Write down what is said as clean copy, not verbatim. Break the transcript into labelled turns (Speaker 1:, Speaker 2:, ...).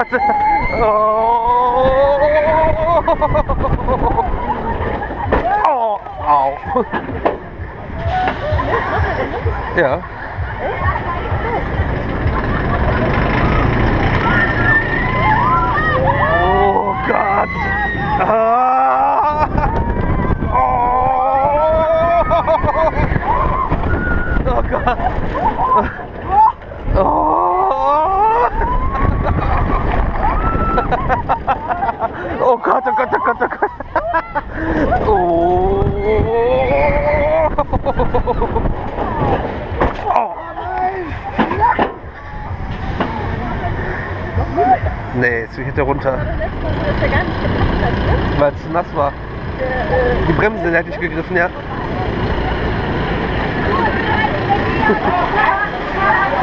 Speaker 1: Gott! Oh. Oh. Au! Ja. Oh Gott! Ah. Oh. Oh Gott! Oh. Oh Gott, oh Gott, oh Gott, oh Gott! Oh. Oh. Nee, jetzt geht er runter.
Speaker 2: Das letzte Mal, dass er gar nicht gepackt hat, ne?
Speaker 1: Weil es nass war. Die Bremsen hätte ich gegriffen, ja.